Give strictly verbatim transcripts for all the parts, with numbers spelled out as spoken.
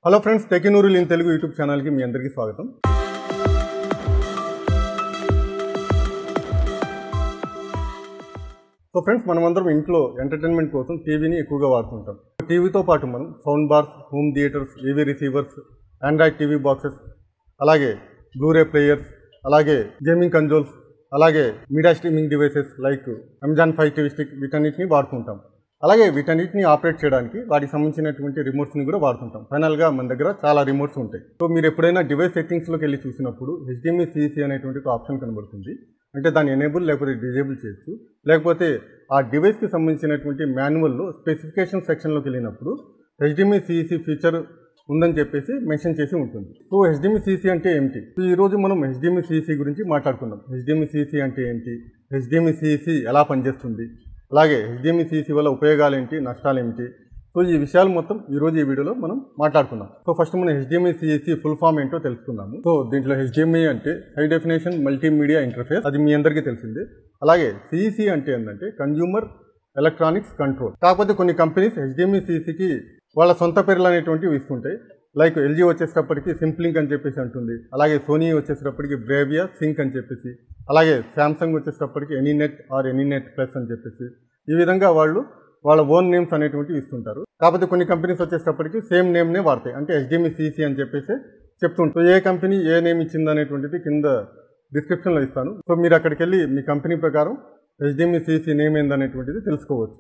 Hello friends, టెక్నూరుల్ in Telugu YouTube ఛానల్కి మీ అందరికీ స్వాగతం. సో ఫ్రెండ్స్, మనమందరం ఇంట్లో ఎంటర్టైన్మెంట్ కోసం టీవీని ఎక్కువగా వాడుతుంటాం. టీవీతో పాటు మనం sound bars, home theatres, AV receivers, Android TV boxes, అలాగే బ్లూరే ప్లేయర్స్, అలాగే గేమింగ్ కన్సోల్స్, అలాగే media streaming devices like Amazon Fire TV stick వీటన్నిటిని వాడుతుంటాం. అలాగే వీటన్నిటిని ఆపరేట్ చేయడానికి వాటికి సంబంధించినటువంటి రిమోట్స్ని కూడా వాడుతుంటాం. ఫైనల్గా మన దగ్గర చాలా రిమోట్స్ ఉంటాయి. సో మీరు ఎప్పుడైనా డివైస్ సెట్టింగ్స్లోకి వెళ్ళి చూసినప్పుడు హెచ్డిఎంఐ సిఈసి అనేటువంటి ఒక ఆప్షన్ కనబడుతుంది. అంటే దాన్ని ఎనేబుల్ లేకపోతే డిజేబుల్ చేయొచ్చు. లేకపోతే ఆ డివైస్కి సంబంధించినటువంటి మాన్యువల్లో స్పెసిఫికేషన్ సెక్షన్లోకి వెళ్ళినప్పుడు హెచ్డిఎంఐ సిఈసి ఫీచర్ ఉందని చెప్పేసి మెన్షన్ చేసి ఉంటుంది. సో హెచ్డిఎంఐ సిఈసి అంటే ఏంటి? ఈరోజు మనం హెచ్డిఎంఐ సిఈసి గురించి మాట్లాడుకుందాం. హెచ్డిఎంఐ సిఈసి అంటే ఏంటి, హెచ్డిఎంఐ సిఈసి ఎలా పనిచేస్తుంది, అలాగే హెచ్డిఎంఐ సిఈసి వల్ల ఉపయోగాలు ఏంటి, నష్టాలు ఏమిటి, సో ఈ విషయాలు మొత్తం ఈరోజు ఈ వీడియోలో మనం మాట్లాడుకుందాం. సో ఫస్ట్ మనం హెచ్డిఎంఐ సిఈసి ఫుల్ ఫామ్ ఏంటో తెలుసుకుందాము. సో దీంట్లో హెచ్డిఎంఐ అంటే హై డెఫినేషన్ మల్టీమీడియా ఇంటర్ఫేస్, అది మీ అందరికీ తెలిసిందే. అలాగే సిఈసి అంటే ఏంటంటే కన్జ్యూమర్ ఎలక్ట్రానిక్స్ కంట్రోల్. కాకపోతే కొన్ని కంపెనీస్ హెచ్డిఎంఐ సిఈసికి వాళ్ళ సొంత పేర్లు అనేటువంటివి ఇస్తుంటాయి. లైక్ ఎల్జీ వచ్చేటప్పటికి సింప్లింక్ అని చెప్పేసి అంటుంది. అలాగే సోనీ వచ్చేటప్పటికి బ్రేవియా సింక్ అని చెప్పేసి, అలాగే శాంసంగ్ వచ్చేటప్పటికి ఎనీనెట్ ఆర్ ఎనీనెట్ ప్లస్ అని చెప్పేసి, ఈ విధంగా వాళ్ళు వాళ్ళ ఓన్ నేమ్స్ అనేటువంటివి ఇస్తుంటారు. కాకపోతే కొన్ని కంపెనీస్ వచ్చేటప్పటికి సేమ్ నేమ్నే వాడతాయి. అంటే హెచ్డిఎంఐ సిఈసి అని చెప్పేసి చెప్తుంటారు. ఏ కంపెనీ ఏ నేమ్ ఇచ్చింది అనేటువంటిది కింద డిస్క్రిప్షన్లో ఇస్తాను. సో మీరు అక్కడికి వెళ్ళి మీ కంపెనీ ప్రకారం హెచ్డిఎంఐ సిఈసి నేమ్ ఏందనేటువంటిది తెలుసుకోవచ్చు.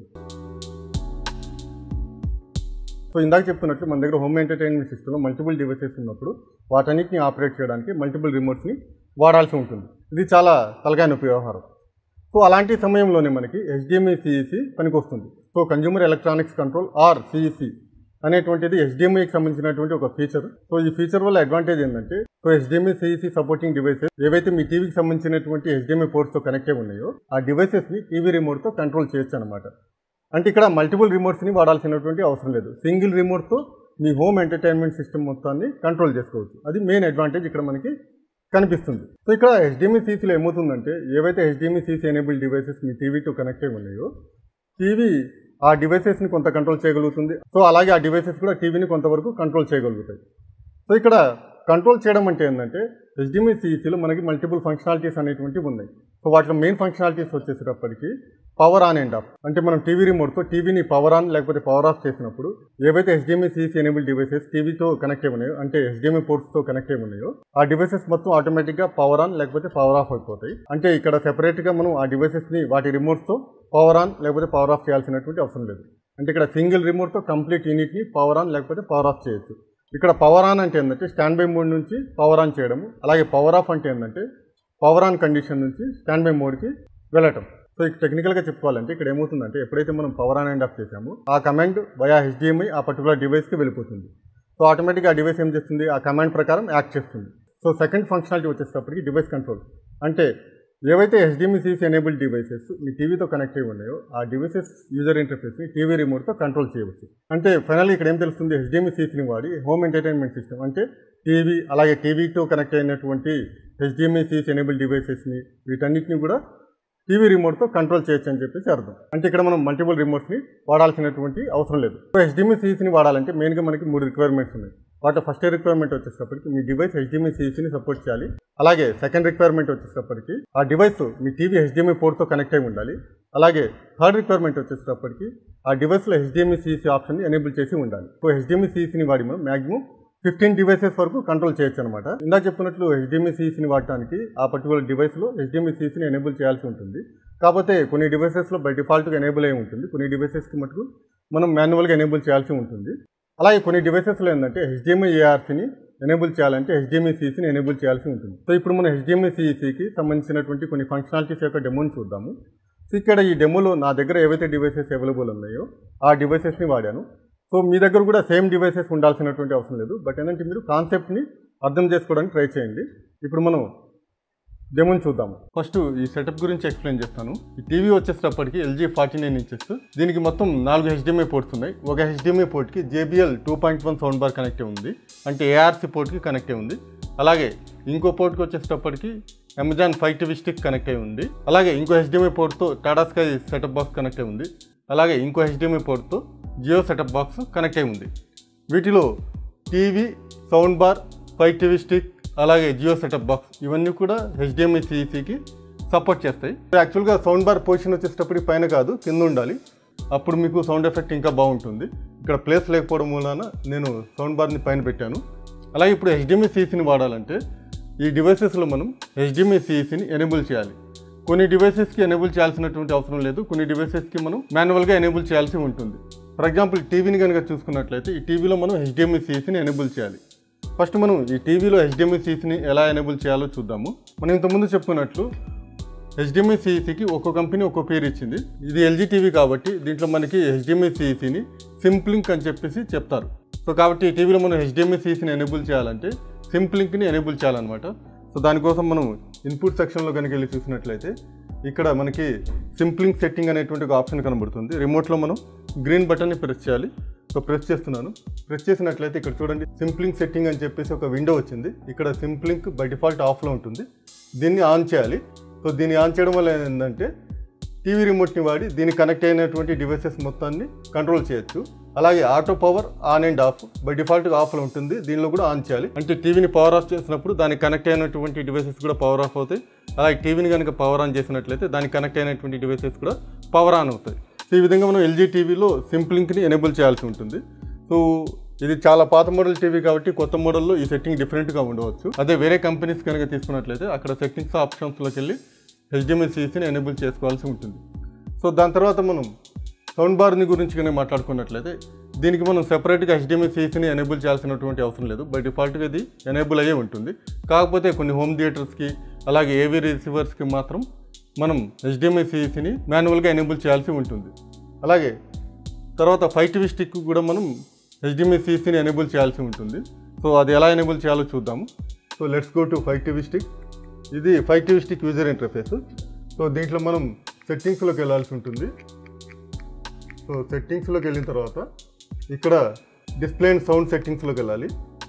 సో ఇందాక చెప్తున్నట్లు మన దగ్గర హోమ్ ఎంటర్టైన్మెంట్ సిస్టంలో మల్టిపుల్ డివైసెస్ ఉన్నప్పుడు వాటన్నిటిని ఆపరేట్ చేయడానికి మల్టిపుల్ రిమోట్స్ని వాడాల్సి ఉంటుంది. ఇది చాలా తలకాయ నొప్పి వ్యవహారం. సో అలాంటి సమయంలోనే మనకి హెచ్డిఎంఐ సిఈసి పనికి వస్తుంది. So consumer electronics control or CEC అనేటువంటిది హెచ్డిఎంఐకి సంబంధించినటువంటి ఒక ఫీచర్. సో ఈ ఫీచర్ వల్ల అడ్వాంటేజ్ ఏంటంటే, so HDMI CEC supporting devices ఏవైతే మీ టీవీకి సంబంధించినటువంటి హెచ్డిఎంఐ పోర్ట్స్తో కనెక్ట్ అయి ఉన్నాయో ఆ డివైసెస్ని టీవీ రిమోట్తో కంట్రోల్ చేయొచ్చు అనమాట. అంటే ఇక్కడ మల్టిపుల్ రిమోట్స్ని వాడాల్సినటువంటి అవసరం లేదు. సింగిల్ రిమోట్తో మీ హోమ్ ఎంటర్టైన్మెంట్ సిస్టమ్ మొత్తాన్ని కంట్రోల్ చేసుకోవచ్చు. అది మెయిన్ అడ్వాంటేజ్ ఇక్కడ మనకి కనిపిస్తుంది. సో ఇక్కడ హెచ్డిఎంఐ సిఈసిలో ఏమవుతుందంటే, ఏవైతే హెచ్డిఎంఐ సిఈసి ఎనేబుల్ డివైసెస్ మీ టీవీతో కనెక్ట్ అయి ఉన్నాయో టీవీ ఆ డివైసెస్ని కొంత కంట్రోల్ చేయగలుగుతుంది. సో అలాగే ఆ డివైసెస్ కూడా టీవీని కొంతవరకు కంట్రోల్ చేయగలుగుతాయి. సో ఇక్కడ కంట్రోల్ చేయడం అంటే ఏంటంటే, హెచ్డిఎంఐ సిఈసిలో మనకి మల్టిపుల్ ఫంక్షనాలిటీస్ అనేటువంటివి ఉన్నాయి. సో వాటిలో మెయిన్ ఫంక్షనాలిటీస్ వచ్చేసేటప్పటికి పవర్ ఆన్ అండ్ ఆఫ్. అంటే మనం టీవీ రిమోట్తో టీవీని పవర్ ఆన్ లేకపోతే పవర్ ఆఫ్ చేసినప్పుడు ఏవైతే హెచ్డిఎంఐ సిఈసి ఎనేబుల్ డివైసెస్ టీవీతో కనెక్ట్ అయి ఉన్నాయో, అంటే హెచ్డిఎంఐ పోర్ట్స్తో కనెక్ట్ అయి ఉన్నాయో ఆ డివైసెస్ మొత్తం ఆటోమేటిక్గా పవర్ ఆన్ లేకపోతే పవర్ ఆఫ్ అయిపోతాయి. అంటే ఇక్కడ సెపరేట్గా మనం ఆ డివైసెస్ని వాటి రిమోట్స్తో పవర్ ఆన్ లేకపోతే పవర్ ఆఫ్ చేయాల్సినటువంటి అవసరం లేదు. అంటే ఇక్కడ సింగిల్ రిమోట్తో కంప్లీట్ యూనిట్ని పవర్ ఆన్ లేకపోతే పవర్ ఆఫ్ చేయొచ్చు. ఇక్కడ పవర్ ఆన్ అంటే ఏంటంటే స్టాండ్ బై మోడ్ నుంచి పవర్ ఆన్ చేయడము. అలాగే పవర్ ఆఫ్ అంటే ఏంటంటే పవర్ ఆన్ కండిషన్ నుంచి స్టాండ్ బై మోడ్కి వెళ్ళటం. సో ఇక్కడ టెక్నికల్గా చెప్పుకోవాలంటే ఇక్కడ ఏమవుతుందంటే, ఎప్పుడైతే మనం పవర్ ఆన్ అండ్ ఆఫ్ చేసామో ఆ కమాండ్ వయా హెచ్డిఎంఐ ఆ పర్టికులర్ డివైస్కి వెళ్ళిపోతుంది. సో ఆటోమేటిక్గా ఆ డివైస్ ఏం చేస్తుంది, ఆ కమాండ్ ప్రకారం యాక్ట్ చేస్తుంది. సో సెకండ్ ఫంక్షనాలిటీ వచ్చేటప్పటికి డివైస్ కంట్రోల్. అంటే ఏవైతే హెచ్డిఎంఐ సిఈసి ఎనేబుల్ డివైసెస్ మీ టీవీతో కనెక్ట్ అయి ఉన్నాయో ఆ డివైసెస్ యూజర్ ఇంటర్ఫేస్ని టీవీ రిమోట్తో కంట్రోల్ చేయవచ్చు. అంటే ఫైనల్లీ ఇక్కడ ఏం తెలుస్తుంది, హెచ్డిఎంఐ సిఈసిని వాడి హోమ్ ఎంటర్టైన్మెంట్ సిస్టమ్ అంటే టీవీ అలాగే టీవీతో కనెక్ట్ అయినటువంటి హెచ్డిఎంఐ సిఈసి ఎనేబుల్ డివైసెస్ని వీటన్నిటిని కూడా టీవీ రిమోట్తో కంట్రోల్ చేయొచ్చు అని చెప్పేసి అర్థం. అంటే ఇక్కడ మనం మల్టిపుల్ రిమోట్స్ని వాడాల్సినటువంటి అవసరం లేదు. సో హెచ్డిఎంఐ సిఈసిని వాడాలంటే మెయిన్గా మనకి మూడు రిక్వైర్మెంట్స్ ఉన్నాయి. వాటి ఫస్ట్ రిక్వైర్మెంట్ వచ్చేటప్పటికి మీ డివైస్ హెచ్డిఎంఐ సిఈసిని సపోర్ట్ చేయాలి. అలాగే సెకండ్ రిక్వైర్మెంట్ వచ్చేటప్పటికి ఆ డివైస్ మీ టీవీ హెచ్డిఎంఐ పోర్ట్తో కనెక్ట్ అయి ఉండాలి. అలాగే థర్డ్ రిక్వైర్మెంట్ వచ్చేటప్పటికి ఆ డివైస్లో హెచ్డిఎంఐ సిఈసి ఆప్షన్ని ఎనేబుల్ చేసి ఉండాలి. సో హెచ్డిఎంఐ సిఈసిని వాడి మనం మ్యాక్సిమం ఫిఫ్టీన్ డివైసెస్ వరకు కంట్రోల్ చేయొచ్చు అనమాట. ఇందాక చెప్పినట్లు హెచ్డిఎంఐ సిఈసిని వాడటానికి ఆ పర్టికులర్ డివైస్లో హెచ్డిఎంఐ సిఈసిని ఎనేబుల్ చేయాల్సి ఉంటుంది. కాకపోతే కొన్ని డివైసెస్లో బై డిఫాల్ట్గా ఎనేబుల్ అయి ఉంటుంది, కొన్ని డివైసెస్కి మటుకు మనం మాన్యువల్గా ఎనేబుల్ చేయాల్సి ఉంటుంది. అలాగే కొన్ని డివైసెస్లో ఏంటంటే హెచ్డిఎంఐ ఏఆర్సీని ఎనేబుల్ చేయాలంటే హెచ్డిఎంఐ సిఈసిని ఎనేబుల్ చేయాల్సి ఉంటుంది. సో ఇప్పుడు మనం హెచ్డిఎంఐ సిఈసికి సంబంధించినటువంటి కొన్ని ఫంక్షనాలిటీస్ యొక్క డెమోని చూద్దాము. సో ఇక్కడ ఈ డెమోలో నా దగ్గర ఏవైతే డివైసెస్ అవైలబుల్ ఉన్నాయో ఆ డివైసెస్ని వాడాను. సో మీ దగ్గర కూడా సేమ్ డివైసెస్ ఉండాల్సినటువంటి అవసరం లేదు. బట్ ఏంటంటే మీరు కాన్సెప్ట్ని అర్థం చేసుకోవడానికి ట్రై చేయండి. ఇప్పుడు మనం డెమోని చూద్దాము. ఫస్ట్ ఈ సెటప్ గురించి ఎక్స్ప్లెయిన్ చేస్తాను. ఈ టీవీ వచ్చేటప్పటికి ఎల్జీ ఫార్టీ నైన్ ఇంచెస్, దీనికి మొత్తం నాలుగు హెచ్డిఎంఐ పోర్ట్స్ ఉన్నాయి. ఒక హెచ్డిఎంఐ పోర్ట్కి JBL two point one sound bar connect ఉంది, అంటే ఏఆర్సీ పోర్ట్కి కనెక్ట్ ఉంది. అలాగే ఇంకో పోర్ట్కి వచ్చేటప్పటికి Amazon Fire TV stick connect అయి ఉంది. అలాగే ఇంకో హెచ్డిఎంఐ పోర్ట్తో Tata Sky setup box connect అయి ఉంది. అలాగే ఇంకో హెచ్డిఎంఐ పోర్ట్తో జియో సెటప్ బాక్స్ కనెక్ట్ అయి ఉంది. వీటిలో TV, sound bar, five TV stick, అలాగే జియో సెటప్ బాక్స్ ఇవన్నీ కూడా హెచ్డిఎంఐ సిఈసికి సపోర్ట్ చేస్తాయి. యాక్చువల్గా సౌండ్ బార్ పొజిషన్ వచ్చేటప్పటికి పైన కాదు కింద ఉండాలి, అప్పుడు మీకు సౌండ్ ఎఫెక్ట్ ఇంకా బాగుంటుంది. ఇక్కడ ప్లేస్ లేకపోవడం మూలాన నేను సౌండ్ బార్ని పైన పెట్టాను. అలాగే ఇప్పుడు హెచ్డిఎంఐ సిఈసిని వాడాలంటే ఈ డివైసెస్లో మనం హెచ్డిఎంఐ సిఈసిని ఎనేబుల్ చేయాలి. కొన్ని డివైసెస్కి ఎనేబుల్ చేయాల్సినటువంటి అవసరం లేదు, కొన్ని డివైసెస్కి మనం మాన్యువల్గా ఎనేబుల్ చేయాల్సి ఉంటుంది. ఫర్ ఎగ్జాంపుల్ టీవీని కనుక చూసుకున్నట్లయితే ఈ టీవీలో మనం హెచ్డిఎంఐ సిఈసిని ఎనేబుల్ చేయాలి. ఫస్ట్ మనం ఈ టీవీలో హెచ్డిఎంఐ సిఈసిని ఎలా ఎనేబుల్ చేయాలో చూద్దాము. మనం ఇంతకుముందు చెప్పుకున్నట్లు హెచ్డిఎంఐ సిఈసికి ఒక్కో కంపెనీ ఒక్కో పేరు ఇచ్చింది. ఇది ఎల్జీ టీవీ కాబట్టి దీంట్లో మనకి హెచ్డిఎంఐ సిఈసిని సింప్లింక్ అని చెప్పేసి చెప్తారు. సో కాబట్టి ఈ టీవీలో మనం హెచ్డిఎంఐ సిఈసిని ఎనేబుల్ చేయాలంటే సింప్లింక్ని ఎనేబుల్ చేయాలన్నమాట. సో దానికోసం మనం ఇన్పుట్ సెక్షన్లో కనుక వెళ్ళి చూసినట్లయితే ఇక్కడ మనకి సింప్లింక్ సెట్టింగ్ అనేటువంటి ఒక ఆప్షన్ కనబడుతుంది. రిమోట్లో మనం గ్రీన్ బటన్ని ప్రెస్ చేయాలి. సో ప్రెస్ చేస్తున్నాను. ప్రెస్ చేసినట్లయితే ఇక్కడ చూడండి సింప్లింక్ సెట్టింగ్ అని చెప్పేసి ఒక విండో వచ్చింది. ఇక్కడ సింప్లింక్ బై డిఫాల్ట్ ఆఫ్లో ఉంటుంది, దీన్ని ఆన్ చేయాలి. సో దీన్ని ఆన్ చేయడం వల్ల ఏంటంటే టీవీ రిమోట్ని వాడి దీనికి కనెక్ట్ అయినటువంటి డివైసెస్ మొత్తాన్ని కంట్రోల్ చేయొచ్చు. అలాగే auto power on and off by డిఫాల్ట్గా ఆఫ్లో ఉంటుంది, దీనిలో కూడా ఆన్ చేయాలి. అంటే టీవీని పవర్ ఆఫ్ చేసినప్పుడు దానికి కనెక్ట్ అయినటువంటి డివైసెస్ కూడా పవర్ ఆఫ్ అవుతాయి. అలాగే టీవీని కనుక పవర్ ఆన్ చేసినట్లయితే దానికి కనెక్ట్ అయినటువంటి డివైసెస్ కూడా పవర్ ఆన్ అవుతాయి. సో ఈ విధంగా మనం ఎల్జీ టీవీలో సింప్లింక్ని ఎనేబుల్ చేయాల్సి ఉంటుంది. సో ఇది చాలా పాత మోడల్ టీవీ కాబట్టి కొత్త మోడల్లో ఈ సెట్టింగ్ డిఫరెంట్గా ఉండవచ్చు. అదే వేరే కంపెనీస్ కనుక తీసుకున్నట్లయితే అక్కడ సెట్టింగ్స్ ఆప్షన్స్లోకి వెళ్ళి హెచ్డిఎంఐ సిఈసిని ఎనేబుల్ చేసుకోవాల్సి ఉంటుంది. సో దాని తర్వాత మనం సౌండ్ బార్ని గురించి కనుక మాట్లాడుకున్నట్లయితే దీనికి మనం సెపరేట్గా హెచ్డిఎంఐ సిఈసిని ఎనేబుల్ చేయాల్సినటువంటి అవసరం లేదు. బై డిఫాల్ట్గా ఇది ఎనేబుల్ అయ్యే ఉంటుంది. కాకపోతే కొన్ని హోమ్ థియేటర్స్కి అలాగే ఏవీ రిసీవర్స్కి మాత్రం మనం హెచ్డిఎంఐ సిఈసిని మాన్యువల్గా ఎనేబుల్ చేయాల్సి ఉంటుంది. అలాగే తర్వాత ఫైవ్ టీవీ స్టిక్ కూడా మనం హెచ్డిఎంఐ సిఈసిని ఎనేబుల్ చేయాల్సి ఉంటుంది. సో అది ఎలా ఎనేబుల్ చేయాలో చూద్దాము. So let's go to five TV stick. ఇది five TV stick user interface. So దీంట్లో మనం సెట్టింగ్స్లోకి వెళ్ళాల్సి ఉంటుంది. సో సెట్టింగ్స్లోకి వెళ్ళిన తర్వాత ఇక్కడ డిస్ప్లే అండ్ సౌండ్ సెట్టింగ్స్లోకి వెళ్ళాలి.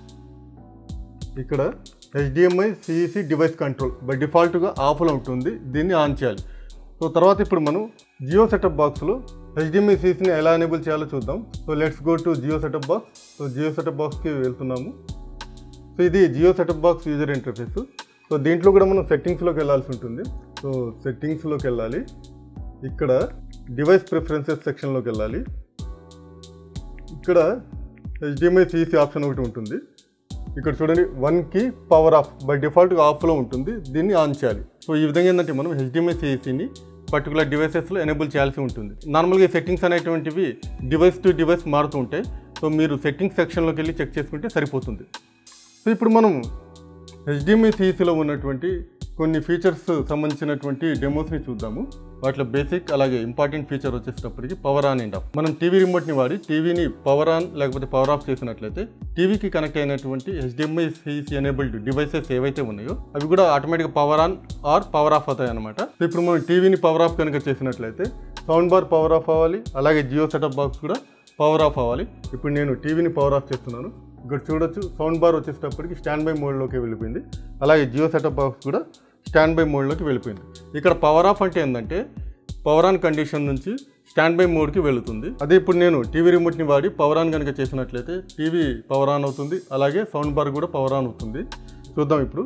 ఇక్కడ HDMI CEC device control by డిఫాల్ట్గా ఆఫ్లో ఉంటుంది, దీన్ని ఆన్ చేయాలి. సో తర్వాత ఇప్పుడు మనం జియో సెటప్ బాక్స్లో హెచ్డిఎంఐ సిఈసిని ఎలా ఎనేబుల్ చేయాలో చూద్దాం. So let's go to Jio setup box. So Jio setup బాక్స్కి వెళ్తున్నాము. సో ఇది Jio setup box user interface. So దీంట్లో కూడా మనం సెట్టింగ్స్లోకి వెళ్ళాల్సి ఉంటుంది. సో సెట్టింగ్స్లోకి వెళ్ళాలి. ఇక్కడ డివైస్ ప్రిఫరెన్సెస్ సెక్షన్లోకి వెళ్ళాలి. ఇక్కడ హెచ్డిఎంఐ సిఈసి ఆప్షన్ ఒకటి ఉంటుంది. ఇక్కడ చూడండి వన్కి పవర్ ఆఫ్ బై డిఫాల్ట్గా ఆఫ్లో ఉంటుంది, దీన్ని ఆన్ చేయాలి. సో ఈ విధంగా ఏంటంటే మనం హెచ్డిఎంఐ సిఈసిని పర్టికులర్ డివైసెస్లో ఎనేబుల్ చేయాల్సి ఉంటుంది. నార్మల్గా సెట్టింగ్స్ అనేటువంటివి డివైస్ టు డివైస్ మారుతూ ఉంటాయి. సో మీరు సెట్టింగ్స్ సెక్షన్లోకి వెళ్ళి చెక్ చేసుకుంటే సరిపోతుంది. సో ఇప్పుడు మనం హెచ్డిఎంఐ సిఈసిలో ఉన్నటువంటి కొన్ని ఫీచర్స్ సంబంధించినటువంటి డెమోస్ని చూద్దాము. వాటిలో బేసిక్ అలాగే ఇంపార్టెంట్ ఫీచర్ వచ్చేటప్పటికి పవర్ ఆన్ అండ్ ఆఫ్. మనం టీవీ రిమోట్ని వాడి టీవీని పవర్ ఆన్ లేకపోతే పవర్ ఆఫ్ చేసినట్లయితే టీవీకి కనెక్ట్ అయినటువంటి హెచ్డిఎంఐ సిఈసి ఎనేబుల్డ్ డివైసెస్ ఏవైతే ఉన్నాయో అవి కూడా ఆటోమేటిక్గా power on or power off అవుతాయి అనమాట. ఇప్పుడు మనం టీవీని పవర్ ఆఫ్ కనుక చేసినట్లయితే సౌండ్ బార్ పవర్ ఆఫ్ అవ్వాలి, అలాగే జియో సెటప్ బాక్స్ కూడా పవర్ ఆఫ్ అవ్వాలి. ఇప్పుడు నేను టీవీని పవర్ ఆఫ్ చేస్తున్నాను. ఇక్కడ చూడొచ్చు సౌండ్ బార్ వచ్చేటప్పటికి స్టాండ్ బై మోడ్లోకి వెళ్ళిపోయింది, అలాగే జియో సెటప్ బాక్స్ కూడా స్టాండ్ బై మోడ్లోకి వెళ్ళిపోయింది. ఇక్కడ పవర్ ఆఫ్ అంటే ఏంటంటే పవర్ ఆన్ కండిషన్ నుంచి స్టాండ్ బై మోడ్కి వెళుతుంది. అదే ఇప్పుడు నేను టీవీ రిమోట్ని వాడి పవర్ ఆన్ కనుక చేసినట్లయితే టీవీ పవర్ ఆన్ అవుతుంది, అలాగే సౌండ్ బార్ కూడా పవర్ ఆన్ అవుతుంది. చూద్దాం ఇప్పుడు.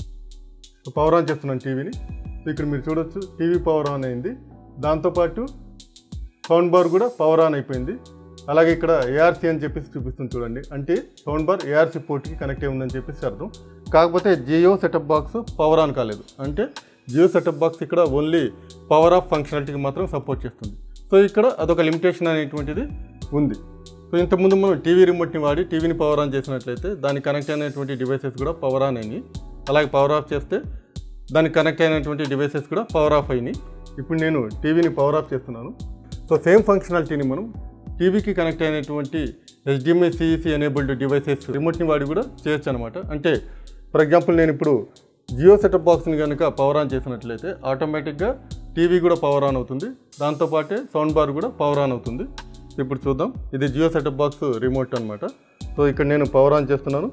పవర్ ఆన్ చేస్తున్నాను టీవీని. ఇక్కడ మీరు చూడొచ్చు టీవీ పవర్ ఆన్ అయింది, దాంతోపాటు సౌండ్ బార్ కూడా పవర్ ఆన్ అయిపోయింది. అలాగే ఇక్కడ ఏఆర్సీ అని చెప్పేసి చూపిస్తుంది చూడండి, అంటే సౌండ్ బార్ ఏఆర్సీ పోర్ట్కి కనెక్ట్ అయి ఉందని చెప్పేసి అర్థం. కాకపోతే Jio setup box power on కాలేదు, అంటే జియో సెటప్ బాక్స్ ఇక్కడ ఓన్లీ పవర్ ఆఫ్ ఫంక్షనాలిటీకి మాత్రం సపోర్ట్ చేస్తుంది. సో ఇక్కడ అదొక లిమిటేషన్ అనేటువంటిది ఉంది. సో ఇంతకుముందు మనం టీవీ రిమోట్ని వాడి టీవీని పవర్ ఆన్ చేసినట్లయితే దానికి కనెక్ట్ అయినటువంటి డివైసెస్ కూడా పవర్ ఆన్ అయినాయి, అలాగే పవర్ ఆఫ్ చేస్తే దానికి కనెక్ట్ అయినటువంటి డివైసెస్ కూడా పవర్ ఆఫ్ అయినాయి. ఇప్పుడు నేను టీవీని పవర్ ఆఫ్ చేస్తున్నాను. సో సేమ్ ఫంక్షనాలిటీని మనం టీవీకి కనెక్ట్ అయినటువంటి హెచ్డిఎంఐ సిఈసి ఎనేబుల్డ్ డివైసెస్ రిమోట్ని వాడి కూడా చేయొచ్చు అనమాట. అంటే ఫర్ ఎగ్జాంపుల్ నేను ఇప్పుడు జియో సెటప్ బాక్స్ని కనుక పవర్ ఆన్ చేసినట్లయితే ఆటోమేటిక్గా టీవీ కూడా పవర్ ఆన్ అవుతుంది, దాంతోపాటే సౌండ్ బార్ కూడా పవర్ ఆన్ అవుతుంది. ఇప్పుడు చూద్దాం. ఇది జియో సెటప్ బాక్స్ రిమోట్ అనమాట. సో ఇక్కడ నేను పవర్ ఆన్ చేస్తున్నాను,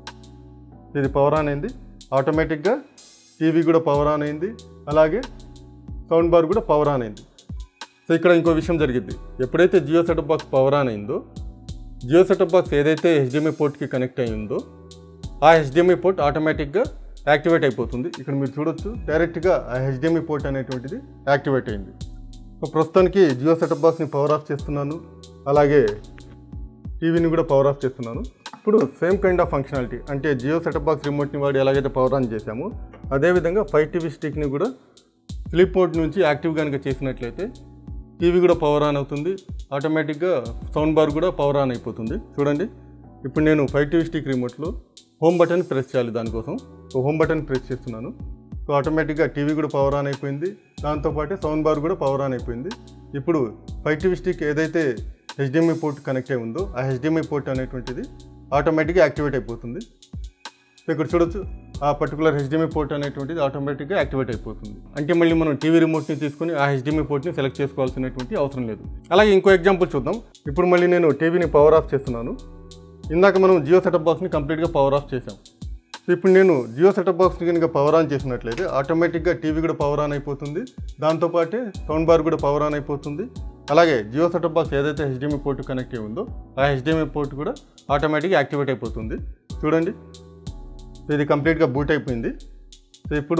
ఇది పవర్ ఆన్ అయింది, ఆటోమేటిక్గా టీవీ కూడా పవర్ ఆన్ అయింది, అలాగే సౌండ్ బార్ కూడా పవర్ ఆన్ అయింది. సో ఇక్కడ ఇంకో విషయం జరిగింది, ఎప్పుడైతే Jio setup box power on అయిందో జియో సెటప్ బాక్స్ ఏదైతే హెచ్డిఎంఐ పోర్ట్కి కనెక్ట్ అయి ఉందో ఆ హెచ్డిఎంఐ పోర్ట్ ఆటోమేటిక్గా యాక్టివేట్ అయిపోతుంది. ఇక్కడ మీరు చూడొచ్చు డైరెక్ట్గా ఆ హెచ్డిఎంఐ పోర్ట్ అనేటువంటిది యాక్టివేట్ అయింది. సో ప్రస్తుతానికి జియో సెటప్ బాక్స్ని పవర్ ఆఫ్ చేస్తున్నాను, అలాగే టీవీని కూడా పవర్ ఆఫ్ చేస్తున్నాను. ఇప్పుడు సేమ్ కైండ్ ఆఫ్ ఫంక్షనాలిటీ అంటే జియో సెటప్ బాక్స్ రిమోట్ని వాడి ఎలాగైతే పవర్ ఆన్ చేసామో అదేవిధంగా ఫైవ్ టీవీ స్టిక్ని కూడా స్లీప్ మోడ్ నుంచి యాక్టివ్ కనుక చేసినట్లయితే టీవీ కూడా పవర్ ఆన్ అవుతుంది, ఆటోమేటిక్గా సౌండ్ బార్ కూడా పవర్ ఆన్ అయిపోతుంది. చూడండి ఇప్పుడు నేను ఫైవ్ టీవీ స్టిక్ రిమోట్లో హోమ్ బటన్ ప్రెస్ చేయాలి, దానికోసం సో హోమ్ బటన్ ప్రెస్ చేస్తున్నాను. సో ఆటోమేటిక్గా టీవీ కూడా పవర్ ఆన్ అయిపోయింది, దాంతోపాటు సౌండ్ బార్ కూడా పవర్ ఆన్ అయిపోయింది. ఇప్పుడు ఫైవ్ టీవీ స్టిక్ ఏదైతే హెచ్డిఎంఐ పోర్ట్ కనెక్ట్ అయి ఉందో ఆ హెచ్డిఎంఐ పోర్ట్ అనేటువంటిది ఆటోమేటిక్గా యాక్టివేట్ అయిపోతుంది. సో ఇక్కడ చూడొచ్చు ఆ పర్టికులర్ హెచ్డిఎంఐ పోర్ట్ అనేటువంటిది ఆటోమేటిక్గా యాక్టివేట్ అయిపోతుంది. అంటే మళ్ళీ మనం టీవీ రిమోట్ని తీసుకొని ఆ హెచ్డిఎంఐ పోర్ట్ని సెలెక్ట్ చేసుకోవాల్సినటువంటి అవసరం లేదు. అలాగే ఇంకో ఎగ్జాంపుల్ చూద్దాం. ఇప్పుడు మళ్ళీ నేను టీవీని పవర్ ఆఫ్ చేస్తున్నాను. ఇందాక మనం జియో సెటప్ బాక్స్ని కంప్లీట్గా పవర్ ఆఫ్ చేసాం. ఇప్పుడు నేను జియో సెటప్ బాక్స్ని కనుక పవర్ ఆన్ చేసినట్లయితే ఆటోమేటిక్గా టీవీ కూడా పవర్ ఆన్ అయిపోతుంది, దాంతోపాటే సౌండ్ బార్ కూడా పవర్ ఆన్ అయిపోతుంది. అలాగే జియో సెటప్ బాక్స్ ఏదైతే హెచ్డిఎంఐ పోర్ట్ కనెక్ట్ అయి ఉందో ఆ హెచ్డిఎంఐ పోర్ట్ కూడా ఆటోమేటిక్గా యాక్టివేట్ అయిపోతుంది. చూడండి సో ఇది కంప్లీట్గా బూట్ అయిపోయింది. సో ఇప్పుడు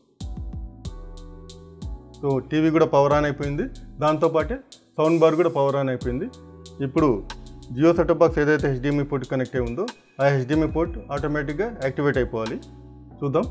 సో టీవీ కూడా పవర్ ఆన్ అయిపోయింది, దాంతోపాటే సౌండ్ బార్ కూడా పవర్ ఆన్ అయిపోయింది. ఇప్పుడు జియో సెటప్ బాక్స్ ఏదైతే హెచ్డిఎంఐ పోర్ట్ కనెక్ట్ అయి ఉందో ఆ హెచ్డిఎంఐ పోర్ట్ ఆటోమేటిక్గా యాక్టివేట్ అయిపోవాలి. చూద్దాం.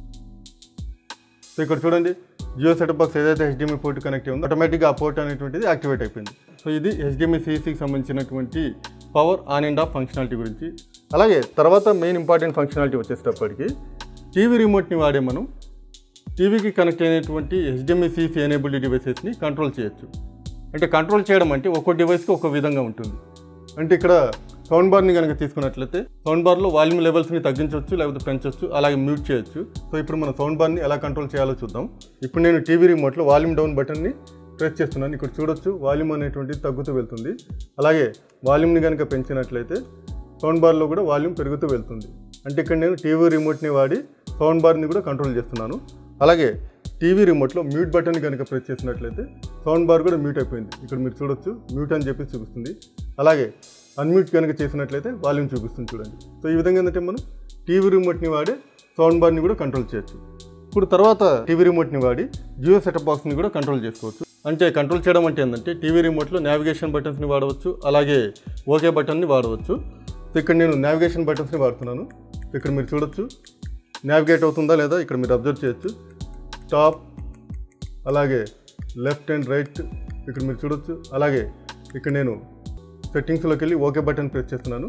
సో ఇక్కడ చూడండి జియో సెటప్ బాక్స్ ఏదైతే హెచ్డిఎంఐ పోర్ట్ కనెక్ట్ అయి ఉందో ఆటోమేటిక్గా ఆ పోర్ట్ అనేటువంటిది యాక్టివేట్ అయిపోయింది. సో ఇది హెచ్డిఎంఐ సిఈసికి సంబంధించినటువంటి power on and off functionality గురించి. అలాగే తర్వాత మెయిన్ ఇంపార్టెంట్ ఫంక్షనాలిటీ వచ్చేటప్పటికి టీవీ రిమోట్ని వాడే మనం టీవీకి కనెక్ట్ అయినటువంటి హెచ్డిఎంఐ సిఈసి ఎనేబుల్డ్ డివైసెస్ని కంట్రోల్ చేయొచ్చు. అంటే కంట్రోల్ చేయడం అంటే ఒక్కో డివైస్కి ఒక్కో విధంగా ఉంటుంది. అంటే ఇక్కడ సౌండ్ బార్ని కనుక తీసుకున్నట్లయితే సౌండ్ బార్లో వాల్యూమ్ లెవెల్స్ని తగ్గించవచ్చు, లేకపోతే పెంచవచ్చు, అలాగే మ్యూట్ చేయొచ్చు. సో ఇప్పుడు మనం సౌండ్ బార్ని ఎలా కంట్రోల్ చేయాలో చూద్దాం. ఇప్పుడు నేను టీవీ రిమోట్లో వాల్యూమ్ డౌన్ బటన్ని ప్రెస్ చేస్తున్నాను. ఇక్కడ చూడొచ్చు వాల్యూమ్ అనేటువంటిది తగ్గుతూ వెళ్తుంది. అలాగే వాల్యూమ్ని కనుక పెంచినట్లయితే సౌండ్ బార్లో కూడా వాల్యూమ్ పెరుగుతూ వెళ్తుంది. అంటే ఇక్కడ నేను టీవీ రిమోట్ని వాడి సౌండ్ బార్ని కూడా కంట్రోల్ చేస్తున్నాను. అలాగే టీవీ రిమోట్లో మ్యూట్ బటన్ని కనుక ప్రెస్ చేసినట్లయితే సౌండ్ బార్ కూడా మ్యూట్ అయిపోయింది. ఇక్కడ మీరు చూడొచ్చు మ్యూట్ అని చెప్పి చూపిస్తుంది. అలాగే అన్మ్యూట్ కనుక చేసినట్లయితే వాల్యూమ్ చూపిస్తుంది. చూడండి. సో ఈ విధంగా ఏంటంటే మనం టీవీ రిమోట్ని వాడి సౌండ్ బార్ని కూడా కంట్రోల్ చేయొచ్చు. ఇప్పుడు తర్వాత టీవీ రిమోట్ని వాడి జియో సెటప్ బాక్స్ని కూడా కంట్రోల్ చేసుకోవచ్చు. అంటే కంట్రోల్ చేయడం అంటే ఏంటంటే టీవీ రిమోట్లో నావిగేషన్ బటన్స్ని వాడవచ్చు, అలాగే ఓకే బటన్ని వాడవచ్చు. సో ఇక్కడ నేను నావిగేషన్ బటన్స్ని వాడుతున్నాను. ఇక్కడ మీరు చూడొచ్చు నావిగేట్ అవుతుందా లేదా ఇక్కడ మీరు అబ్జర్వ్ చేయొచ్చు. టాప్, అలాగే లెఫ్ట్ అండ్ రైట్ ఇక్కడ మీరు చూడొచ్చు. అలాగే ఇక్కడ నేను సెట్టింగ్స్లోకి వెళ్ళి ఓకే బటన్ ప్రెస్ చేస్తున్నాను.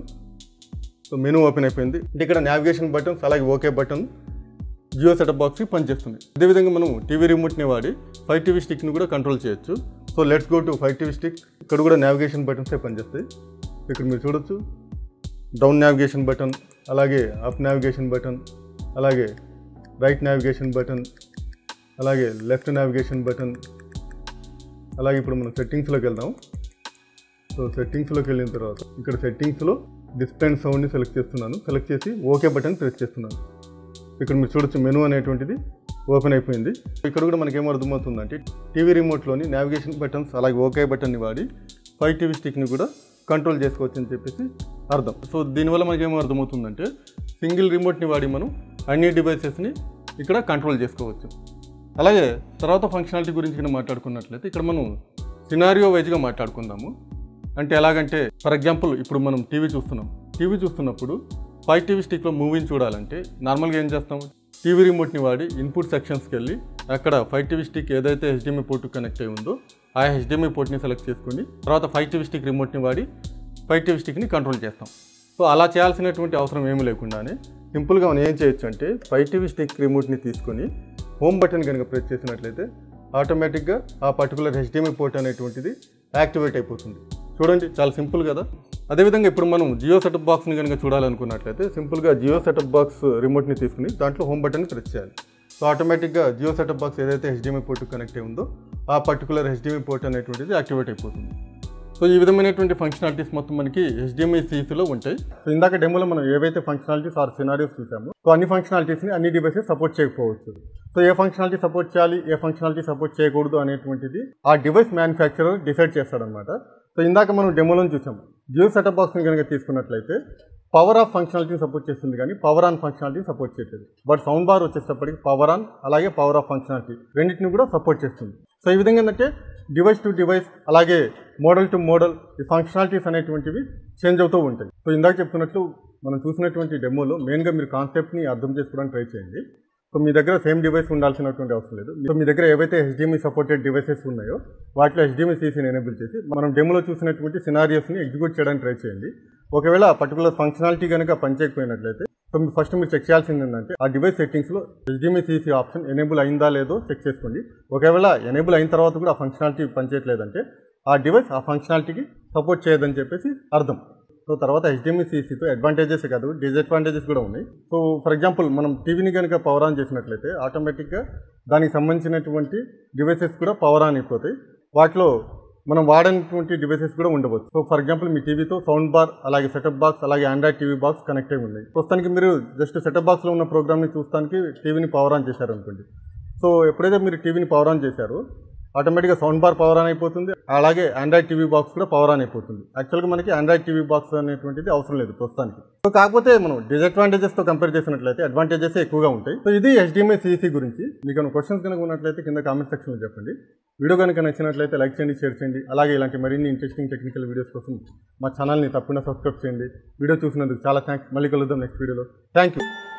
సో మెనూ ఓపెన్ అయిపోయింది. అంటే ఇక్కడ నావిగేషన్ బటన్స్ అలాగే ఓకే బటన్ జియో సెటప్ బాక్స్కి పనిచేస్తుంది. అదేవిధంగా మనం టీవీ రిమోట్ని వాడి ఫైవ్ టీవీ స్టిక్ని కూడా కంట్రోల్ చేయొచ్చు. So let's go to five TV stick. ఇక్కడ కూడా నావిగేషన్ బటన్సే పనిచేస్తాయి. ఇక్కడ మీరు చూడొచ్చు డౌన్ నావిగేషన్ బటన్, అలాగే అప్ నావిగేషన్ బటన్, అలాగే రైట్ నావిగేషన్ బటన్, అలాగే లెఫ్ట్ నావిగేషన్ బటన్. అలాగే ఇప్పుడు మనం సెట్టింగ్స్లోకి వెళ్దాం. సో సెట్టింగ్స్లోకి వెళ్ళిన తర్వాత ఇక్కడ సెట్టింగ్స్లో డిస్ప్లే అండ్ సౌండ్ని సెలెక్ట్ చేస్తున్నాను. సెలెక్ట్ చేసి ఓకే బటన్ ప్రెస్ చేస్తున్నాను. ఇక్కడ మీరు చూడొచ్చు మెనూ అనేటువంటిది ఓపెన్ అయిపోయింది. ఇక్కడ కూడా మనకి ఏం అర్థమవుతుందంటే టీవీ రిమోట్లోని నావిగేషన్ బటన్స్ అలాగే ఓకే బటన్ని వాడి ఫైవ్ టీవీ స్టిక్ని కూడా కంట్రోల్ చేసుకోవచ్చు అని చెప్పేసి అర్థం. సో దీనివల్ల మనకి ఏమో అర్థమవుతుందంటే సింగిల్ రిమోట్ని వాడి మనం అన్ని డివైసెస్ని ఇక్కడ కంట్రోల్ చేసుకోవచ్చు. అలాగే తర్వాత ఫంక్షనాలిటీ గురించి కూడా మాట్లాడుకున్నట్లయితే ఇక్కడ మనం సినారియో వైజ్గా మాట్లాడుకుందాము. అంటే ఎలాగంటే ఫర్ ఎగ్జాంపుల్ ఇప్పుడు మనం టీవీ చూస్తున్నాం. టీవీ చూస్తున్నప్పుడు ఫైవ్ టీవీ స్టిక్లో మూవీని చూడాలంటే నార్మల్గా ఏం చేస్తాం, టీవీ రిమోట్ని వాడి ఇన్పుట్ సెక్షన్స్కి వెళ్ళి అక్కడ ఫైవ్ టీవీ స్టిక్ ఏదైతే హెచ్డిఎంఐ పోర్ట్ కనెక్ట్ అయి ఉందో ఆ హెచ్డిఎంఐ పోర్ట్ని సెలెక్ట్ చేసుకొని తర్వాత ఫైవ్ టీవీ స్టిక్ రిమోట్ని వాడి ఫైవ్ టీవీ స్టిక్ని కంట్రోల్ చేస్తాం. సో అలా చేయాల్సినటువంటి అవసరం ఏమీ లేకుండానే సింపుల్గా మనం ఏం చేయొచ్చు అంటే ఫైవ్ టీవీ స్టిక్ రిమోట్ని తీసుకొని హోమ్ బటన్ కనుక ప్రెస్ చేసినట్లయితే ఆటోమేటిక్గా ఆ పర్టికులర్ హెచ్డిఎంఐ పోర్ట్ అనేటువంటిది యాక్టివేట్ అయిపోతుంది. చూడండి చాలా సింపుల్ కదా. అదేవిధంగా ఇప్పుడు మనం జియో సెటప్ బాక్స్ని కనుక చూడాలనుకున్నట్లయితే సింపుల్గా జియో సెటప్ బాక్స్ రిమోట్ని తీసుకుని దాంట్లో హోమ్ బటన్ని ప్రెస్ చేయాలి. సో ఆటోమేటిక్గా జియో సెటప్ బాక్స్ ఏదైతే హెచ్డిఎంఐ పోర్ట్ కనెక్ట్ అయి ఉందో ఆ పర్టికులర్ హెచ్డిఎంఐ పోర్ట్ అనేటువంటిది యాక్టివేట్ అయిపోతుంది. సో ఈ విధమైనటువంటి ఫంక్షనాలిటీస్ మొత్తం మనకి హెచ్డిఎంఐ సిఈసిలో ఉంటాయి. సో ఇందాక డెమోలో మనం ఏవైతే ఫంక్షనాలిటీస్ ఆర్ సినారియోస్ చూసామో సో అన్ని ఫంక్షనాలిటీస్ని అన్ని డివైసెస్ సపోర్ట్ చేయకపోవచ్చు. సో ఏ ఫంక్షనాలిటీ సపోర్ట్ చేయాలి, ఏ ఫంక్షనాలిటీ సపోర్ట్ చేయకూడదు అనేటువంటిది ఆ డివైస్ మ్యానుఫ్యాక్చరర్ డిసైడ్ చేస్తాడనమాట. సో ఇందాక మనం డెమోలో చూసాము జియో సెటప్ బాక్స్ని కనుక తీసుకున్నట్లయితే పవర్ ఆఫ్ ఫంక్షనాలిటీని సపోర్ట్ చేస్తుంది కానీ పవర్ ఆన్ ఫంక్షనాలిటీని సపోర్ట్ చేయట్లేదు. బట్ సౌండ్ బార్ వచ్చేటప్పటికి పవర్ ఆన్ అలాగే పవర్ ఆఫ్ ఫంక్షనాలిటీ రెండింటిని కూడా సపోర్ట్ చేస్తుంది. సో ఈ విధంగా ఏంటంటే డివైస్ టు డివైస్ అలాగే మోడల్ టు మోడల్ ఈ ఫంక్షనాలిటీస్ అనేటువంటివి చేంజ్ అవుతూ ఉంటాయి. సో ఇందాక చెప్తున్నట్లు మనం చూసినటువంటి డెమోలో మెయిన్గా మీరు కాన్సెప్ట్ని అర్థం చేసుకోవడానికి ట్రై చేయండి. సో మీ దగ్గర సేమ్ డివైస్ ఉండాల్సినటువంటి అవసరం లేదు. సో మీ దగ్గర ఏవైతే హెచ్డిఎంఐ సపోర్టెడ్ డివైసెస్ ఉన్నాయో వాటిలో హెచ్డిఎంఐ సీసీని ఎనేబుల్ చేసి మనం డెమోలో చూసినటువంటి సినారియోస్ని ఎగ్జిక్యూట్ చేయడానికి ట్రై చేయండి. ఒకవేళ పర్టికులర్ ఫంక్షనాలిటీ కనుక పనిచేయకపోయినట్లయితే సో మీరు ఫస్ట్ మీరు చెక్ చేయాల్సింది ఏంటంటే ఆ డివైస్ సెట్టింగ్స్లో హెచ్డిఎంఐ సీసీ ఆప్షన్ ఎనేబుల్ అయిందా లేదో చెక్ చేసుకోండి. ఒకవేళ ఎనేబుల్ అయిన తర్వాత కూడా ఆ ఫంక్షనాలిటీ పనిచేయట్లేదంటే ఆ డివైస్ ఆ ఫంక్షనాలిటీకి సపోర్ట్ చేయదని చెప్పేసి అర్థం. సో తర్వాత హెచ్డిఎంఐ సీసీతో అడ్వాంటేజెస్ కాదు డిసడ్వాంటేజెస్ కూడా ఉన్నాయి. సో ఫర్ ఎగ్జాంపుల్ మనం టీవీని కనుక పవర్ ఆన్ చేసినట్లయితే ఆటోమేటిక్గా దానికి సంబంధించినటువంటి డివైసెస్ కూడా పవర్ ఆన్ అయిపోతాయి. వాటిలో మనం వాడనటువంటి డివైసెస్ కూడా ఉండవచ్చు. సో ఫర్ ఎగ్జాంపుల్ మీ టీవీతో సౌండ్ బార్ అలాగే సెటప్ బాక్స్ అలాగే ఆండ్రాయిడ్ టీవీ బాక్స్ కనెక్ట్ అయి ఉన్నాయి. ప్రస్తుతానికి మీరు జస్ట్ సెటప్ బాక్స్లో ఉన్న ప్రోగ్రామ్ని చూస్తానికి టీవీని పవర్ ఆన్ చేశారు అనుకోండి. సో ఎప్పుడైతే మీరు టీవీని పవర్ ఆన్ చేశారో ఆటోమేటిక్గా సౌండ్ బార్ పవర్ ఆన్ అయిపోతుంది, అలాగే ఆండ్రాయిడ్ టీవీ బాక్స్ కూడా పవర్ ఆన్ అయిపోతుంది. యాక్చువల్గా మనకి ఆండ్రాయిడ్ టీవీ బాక్స్ అనేటువంటిది అవసరం లేదు ప్రస్తుతానికి. సో కాకపోతే మనం డిసడ్వాంటేజెస్తో కంపేర్ చేసినట్లయితే అడ్వాంటేజెస్ ఎక్కువగా ఉంటాయి. సో ఇది హెచ్డిఎంఐ సీసీ గురించి. మీకు ఏమైనా క్వశ్చన్స్ కనుక ఉన్నట్లయితే కింద కామెంట్ సెక్షన్లో చెప్పండి. వీడియో కనుక నచ్చినట్లయితే లైక్ చేయండి, షేర్ చేయండి. అలాగే ఇలాంటి మరిన్ని ఇంట్రెస్టింగ్ టెక్నికల్ వీడియోస్ కోసం మా ఛానల్ని తప్పకుండా సబ్స్క్రైబ్ చేయండి. వీడియో చూసినందుకు చాలా థ్యాంక్స్. మళ్ళీ కలుద్దాం నెక్స్ట్ వీడియోలో. Thank you.